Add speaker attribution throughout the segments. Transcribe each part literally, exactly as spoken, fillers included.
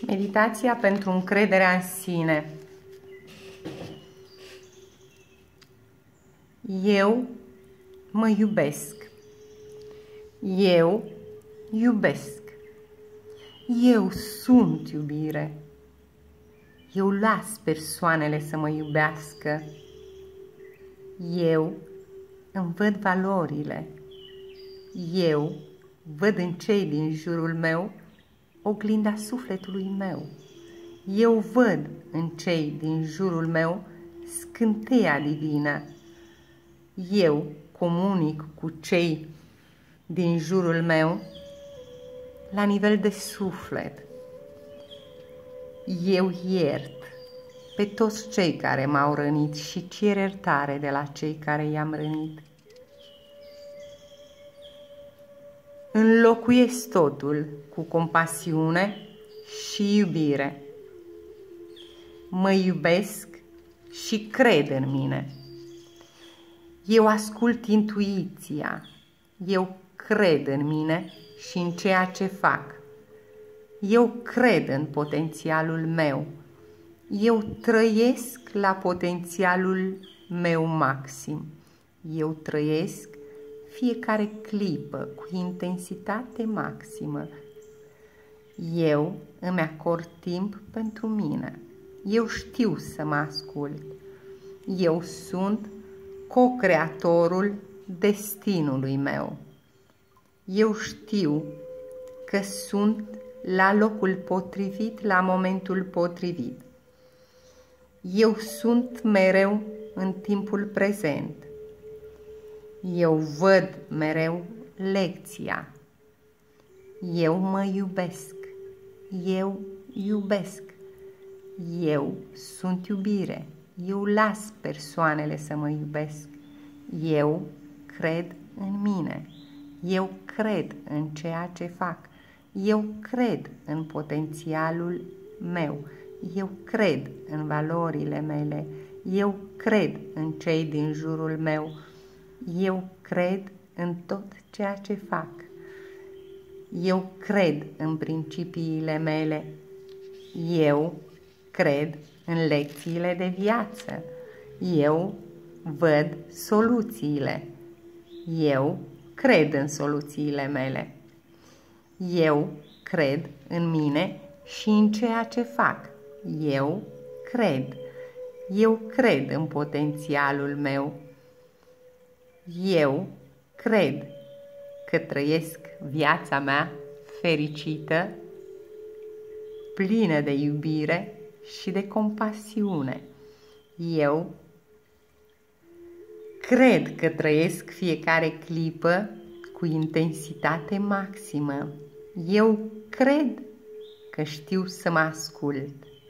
Speaker 1: Meditația pentru încrederea în sine. Eu mă iubesc. Eu iubesc. Eu sunt iubire. Eu las persoanele să mă iubească. Eu îmi văd valorile. Eu văd în cei din jurul meu oglinda sufletului meu. Eu văd în cei din jurul meu scânteia divină. Eu comunic cu cei din jurul meu la nivel de suflet. Eu iert pe toți cei care m-au rănit și cer iertare de la cei care i-am rănit. Înlocuiesc totul cu compasiune și iubire. Mă iubesc și cred în mine. Eu ascult intuiția. Eu cred în mine și în ceea ce fac. Eu cred în potențialul meu. Eu trăiesc la potențialul meu maxim. Eu trăiesc fiecare clipă cu intensitate maximă. Eu îmi acord timp pentru mine. Eu știu să mă ascult. Eu sunt co-creatorul destinului meu. Eu știu că sunt la locul potrivit, la momentul potrivit. Eu sunt mereu în timpul prezent. Eu văd mereu lecția. Eu mă iubesc. Eu iubesc. Eu sunt iubire. Eu las persoanele să mă iubesc. Eu cred în mine. Eu cred în ceea ce fac. Eu cred în potențialul meu. Eu cred în valorile mele. Eu cred în cei din jurul meu. Eu cred în tot ceea ce fac. Eu cred în principiile mele. Eu cred în lecțiile de viață. Eu văd soluțiile. Eu cred în soluțiile mele. Eu cred în mine și în ceea ce fac. Eu cred. Eu cred în potențialul meu. Eu cred că trăiesc viața mea fericită, plină de iubire și de compasiune. Eu cred că trăiesc fiecare clipă cu intensitate maximă. Eu cred că știu să mă ascult.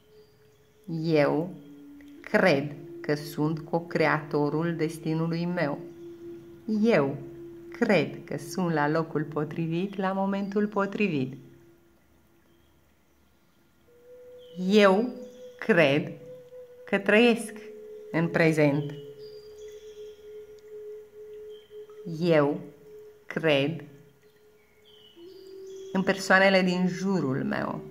Speaker 1: Eu cred că sunt co-creatorul destinului meu. Eu cred că sunt la locul potrivit, la momentul potrivit. Eu cred că trăiesc în prezent. Eu cred în persoanele din jurul meu.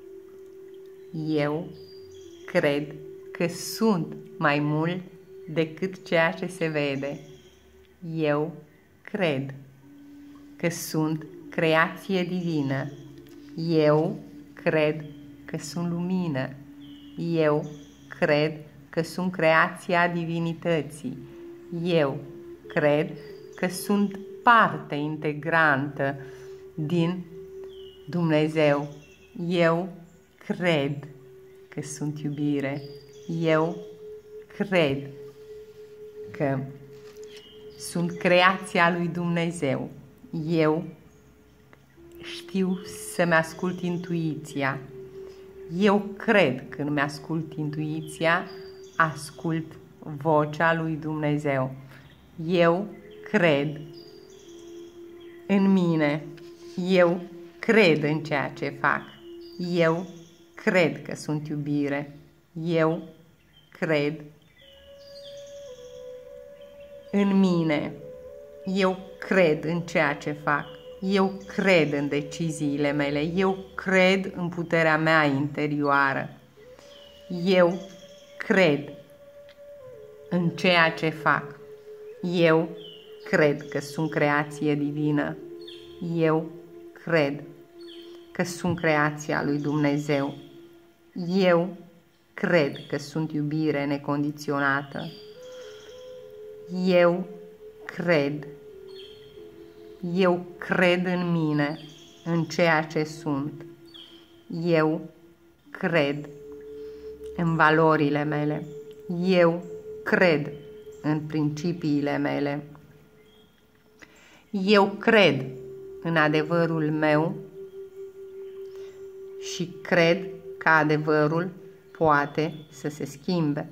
Speaker 1: Eu cred că sunt mai mult decât ceea ce se vede. Eu cred că sunt creație divină. Eu cred că sunt lumină. Eu cred că sunt creația divinității. Eu cred că sunt parte integrantă din Dumnezeu. Eu cred că sunt iubire. Eu cred că sunt creația lui Dumnezeu. Eu știu să-mi ascult intuiția. Eu cred că când mi-ascult intuiția, ascult vocea lui Dumnezeu. Eu cred în mine. Eu cred în ceea ce fac. Eu cred că sunt iubire. Eu cred în mine. Eu cred în ceea ce fac. Eu cred în deciziile mele. Eu cred în puterea mea interioară. Eu cred în ceea ce fac. Eu cred că sunt creație divină. Eu cred că sunt creația lui Dumnezeu. Eu cred că sunt iubire necondiționată. Eu cred. Eu cred în mine, în ceea ce sunt. Eu cred în valorile mele. Eu cred în principiile mele. Eu cred în adevărul meu și cred că adevărul poate să se schimbe.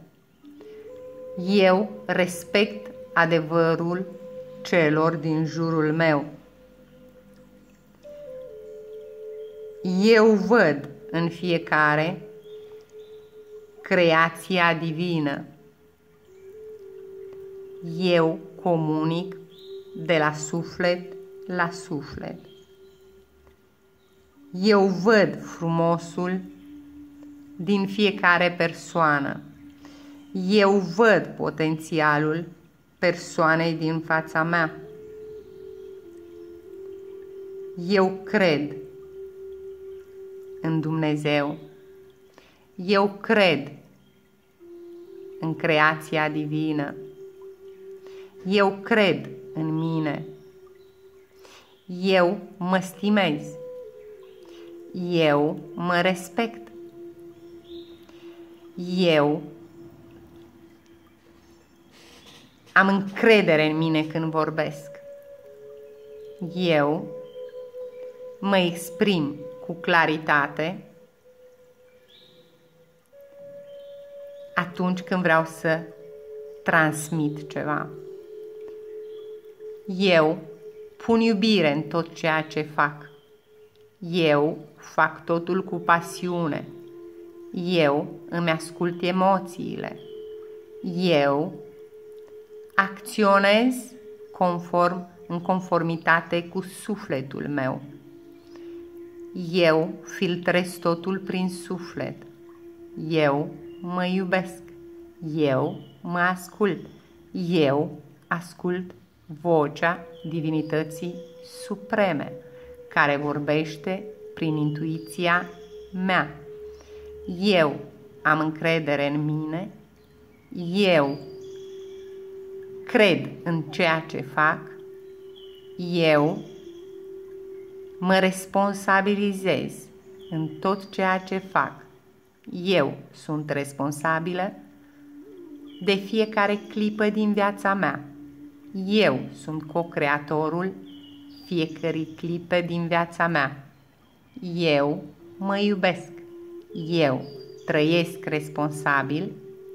Speaker 1: Eu respect adevărul celor din jurul meu. Eu văd în fiecare creația divină. Eu comunic de la suflet la suflet. Eu văd frumosul din fiecare persoană. Eu văd potențialul persoanei din fața mea. Eu cred în Dumnezeu. Eu cred în creația divină. Eu cred în mine. Eu mă stimez. Eu mă respect. Eu am încredere în mine când vorbesc. Eu mă exprim cu claritate atunci când vreau să transmit ceva. Eu pun iubire în tot ceea ce fac. Eu fac totul cu pasiune. Eu îmi ascult emoțiile. Eu acționez conform, în conformitate cu sufletul meu. Eu filtrez totul prin suflet. Eu mă iubesc. Eu mă ascult. Eu ascult vocea divinității supreme, care vorbește prin intuiția mea. Eu am încredere în mine. Eu cred în ceea ce fac. Eu mă responsabilizez în tot ceea ce fac. Eu sunt responsabilă de fiecare clipă din viața mea. Eu sunt co-creatorul fiecărei clipe din viața mea. Eu mă iubesc. Eu trăiesc responsabil,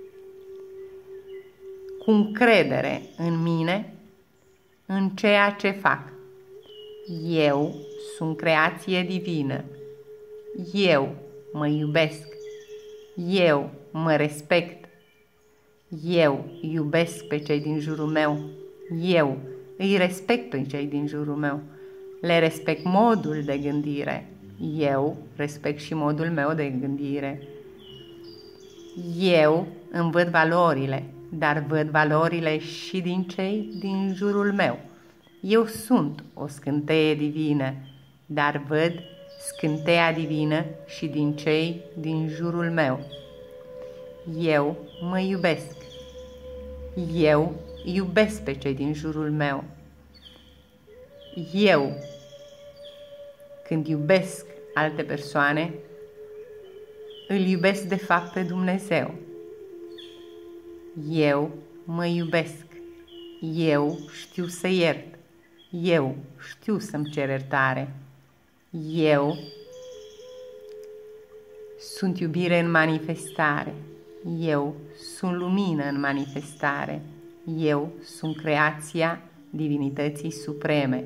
Speaker 1: cu încredere în mine, în ceea ce fac. Eu sunt creație divină. Eu mă iubesc. Eu mă respect. Eu iubesc pe cei din jurul meu. Eu îi respect pe cei din jurul meu. Le respect modul de gândire. Eu respect și modul meu de gândire. Eu îmi văd valorile, dar văd valorile și din cei din jurul meu. Eu sunt o scânteie divină, dar văd scânteia divină și din cei din jurul meu. Eu mă iubesc. Eu iubesc pe cei din jurul meu. Eu, când iubesc alte persoane, îl iubesc de fapt pe Dumnezeu. Eu mă iubesc. Eu știu să iert. Eu știu să-mi cer iertare. Eu sunt iubire în manifestare. Eu sunt lumină în manifestare. Eu sunt creația divinității supreme.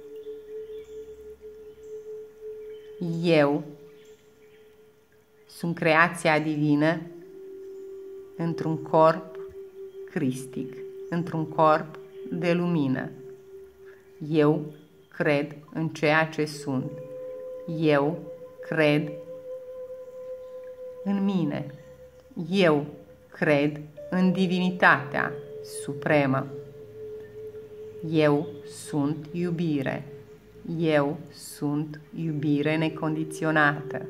Speaker 1: Eu sunt creația divină într-un corp cristic, într-un corp de lumină. Eu cred în ceea ce sunt. Eu cred în mine. Eu cred în divinitatea supremă. Eu sunt iubire. Eu sunt iubire necondiționată.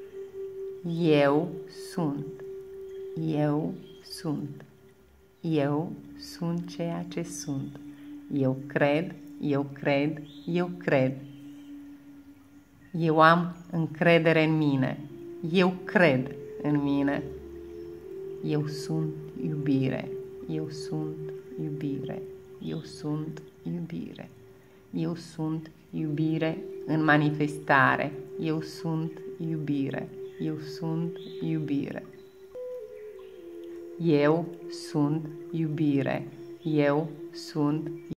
Speaker 1: Eu sunt. Eu sunt. Eu sunt ceea ce sunt. Eu cred, eu cred, eu cred. Eu am încredere în mine. Eu cred în mine. Eu sunt iubire. Eu sunt iubire. Eu sunt iubire. Eu sunt iubire în manifestare. Eu sunt iubire. Eu sunt iubire. Eu sunt iubire. Eu sunt